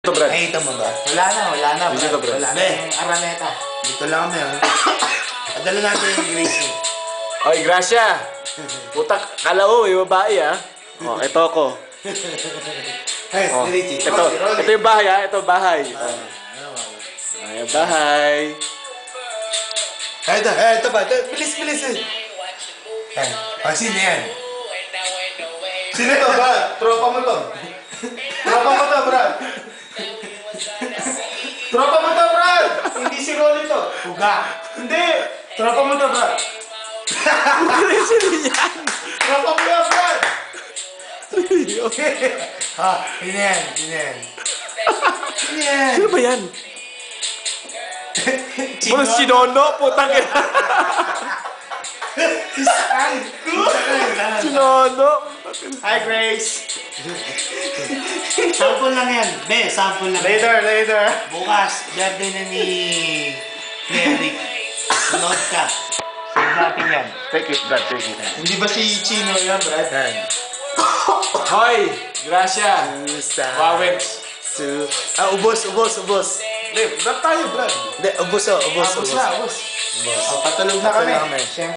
Ito, Brad. Nakita mo ba? Wala na. Dito, Brad. Wala na yung Araneta. Dito lang kami, ha? Padala natin yung Gracie. Oy, Gracia. Putak, kala ko, yung babae, ha? Oh, ito ako. Hey, Oh, Gracie. ito yung bahay, ha? Ito, bahay. Ay, bahay. Ito ba? Bilis. Sino yan? Sino to, Brad? Tropa mo to, Brad. Tropa mo to, Brad. Hindi si Rolly to. Puga. Hindi. Tropa mo to, Brad. Sino yan? Tropa mo yan, Brad. Ha, sino yan? Sino ba yan? Bro, si Nono, putang ina. Si Nono. Hi, Grace. Sample lang yan. Sample lang. Later. Bukas, birthday na ni Eric. Sunod ka. Save natin yan. Take it, Brad, take it. Hindi ba si Chino yan, Brad? Hoy, Gracia. Wawet. Ubos. Brad tayo, Brad. Hindi, ubos. Ubos na. Patulog na kami.